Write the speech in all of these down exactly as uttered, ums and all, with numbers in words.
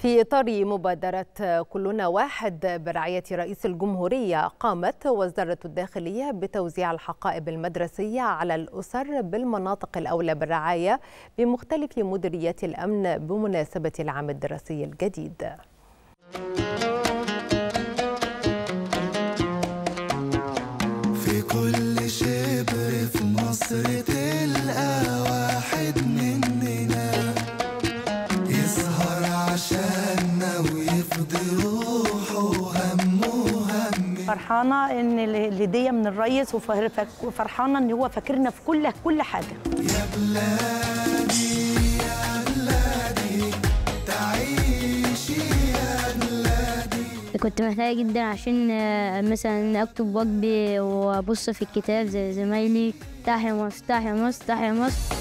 في إطار مبادرة كلنا واحد برعاية رئيس الجمهورية، قامت وزارة الداخلية بتوزيع الحقائب المدرسية على الأسر بالمناطق الأولى بالرعاية بمختلف مديريات الأمن بمناسبة العام الدراسي الجديد. في كل شبر في مصر تلقى واحد مننا يسهر عشاننا ويفضي روحه وهمه هم. فرحانة إن الهدية من الرئيس وفرحانة إن هو فاكرنا في كل كل حاجة. يا بلادي يا بلادي تعيشي يا بلادي. كنت محتاجة جدا عشان مثلا أكتب واجبي وأبص في الكتاب زي زمايلي. تحيا مصر تحيا مصر تحيا مصر.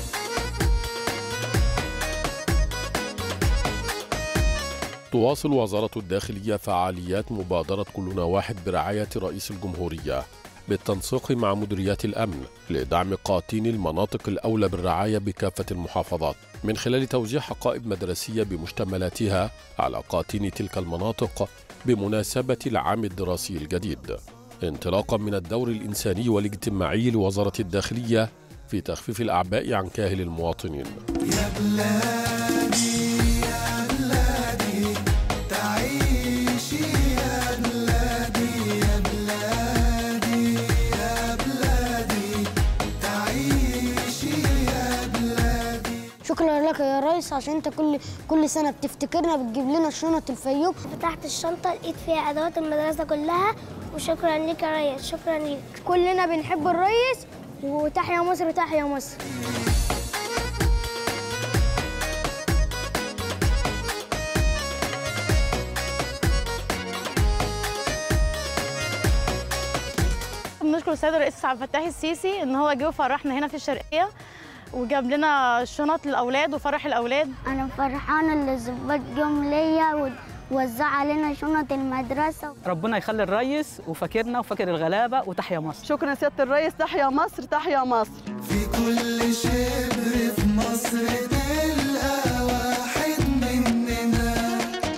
تواصل وزارة الداخلية فعاليات مبادرة كلنا واحد برعاية رئيس الجمهورية بالتنسيق مع مديريات الأمن لدعم قاطين المناطق الأولى بالرعاية بكافة المحافظات من خلال توزيع حقائب مدرسية بمشتملاتها على قاطين تلك المناطق بمناسبة العام الدراسي الجديد، انطلاقا من الدور الإنساني والاجتماعي لوزارة الداخلية في تخفيف الأعباء عن كاهل المواطنين. يا بلادي يا بلادي تعيشي يا بلادي يا بلادي يا بلادي تعيشي يا بلادي. شكرا لك يا ريس عشان انت كل كل سنه بتفتكرنا بتجيب لنا شنط الفيوم. فتحت الشنطه لقيت فيها ادوات المدرسه كلها، وشكرا لك يا ريس. شكرا لك. كلنا بنحب الريس وتحيا مصر تحيا مصر. بنشكر السيد الرئيس عبد الفتاح السيسي ان هو جه وفرحنا هنا في الشرقيه وجاب لنا شنط للاولاد وفرح الاولاد. انا فرحانه ان الظباط جم ليا ووزع علينا شنط المدرسه. ربنا يخلي الريس وفاكرنا وفاكر الغلابه وتحيا مصر. شكرا سيادة الرئيس. تحيا مصر تحيا مصر. في كل شبر في مصر تلقى واحد مننا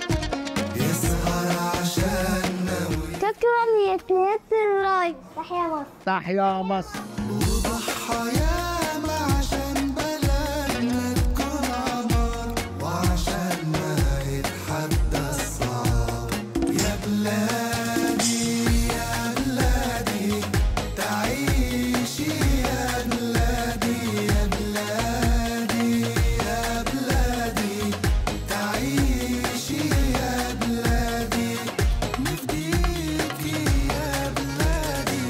يسهر عشاننا. شكرا يا سيادة الرئيس. تحيا مصر تحيا مصر. وضحى ياما عشان بلدنا تكون عمار وعشان ما يتحدى الصعاب. يا بلادي يا بلادي تعيشي يا بلادي يا بلادي يا بلادي تعيشي يا بلادي نفديكي يا بلادي.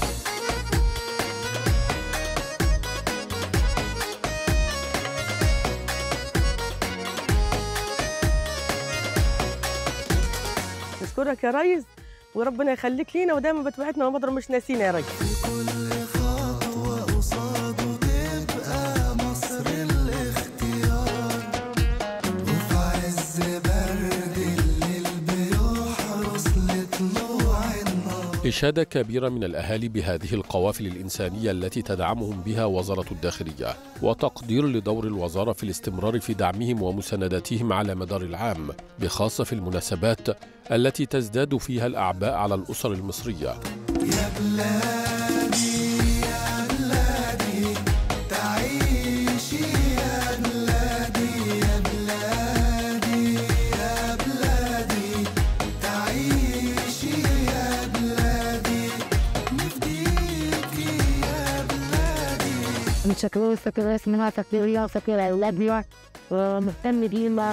نشكرك يا ريس وربنا يخليك لينا ودايما بتوعدنا ومضر مش ناسينا يا ريس. في كل خطوة قصاده تبقى مصر الاختيار، وفي عز برد الليل بيحرص لطلوع النهار. إشادة كبيرة من الأهالي بهذه القوافل الإنسانية التي تدعمهم بها وزارة الداخلية، وتقدير لدور الوزارة في الاستمرار في دعمهم ومساندتهم على مدار العام، بخاصة في المناسبات التي تزداد فيها الأعباء على الأسر المصرية. يا بلادي يا بلادي تعيشي يا بلادي يا بلادي يا بلادي تعيشي يا بلادي نفديكي يا بلادي. متشكرين فاكر الرئيس منها فاكرين فاكر أولادنا ومهتم بينا.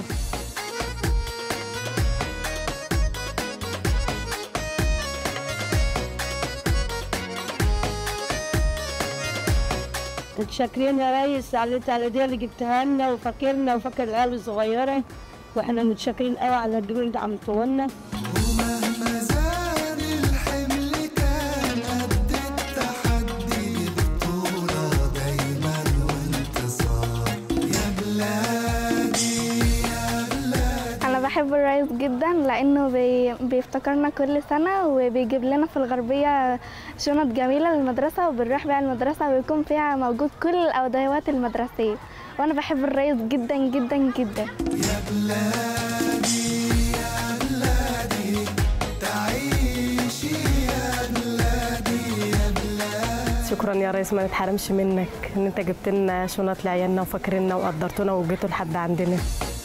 متشكرين يا ريس على الهديه اللي جبتها لنا وفاكرنا وفاكر العيال الصغيره، واحنا متشكرين قوي على الدور اللي عملتوه لنا. ومهما زاد الحمل كان قد التحدي بطولة دايما وانتصار. يا بلادي يا بلادي. انا بحب الرئيس جدا لانه بي... بيفتكرنا كل سنه وبيجيب لنا في الغربيه شنط جميله للمدرسه وبنروح بيها المدرسه ويكون فيها موجود كل الادوات المدرسيه، وانا بحب الرئيس جدا جدا جدا. يا بلادي شكرا يا ريس، ما نتحرمش منك ان انت جبت لنا شنط لعيالنا وفاكرنا وقدرتونا وجيتوا لحد عندنا.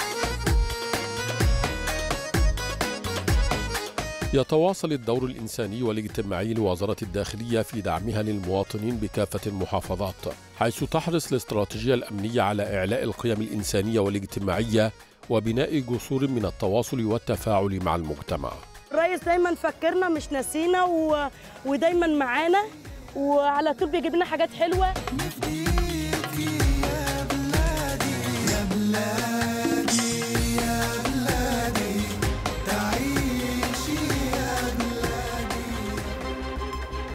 يتواصل الدور الإنساني والاجتماعي لوزارة الداخلية في دعمها للمواطنين بكافة المحافظات، حيث تحرص الاستراتيجية الأمنية على إعلاء القيم الإنسانية والاجتماعية وبناء جسور من التواصل والتفاعل مع المجتمع. الرئيس دايما فكرنا مش ناسينا و... ودايما معانا وعلى طول بيجيب لنا حاجات حلوة.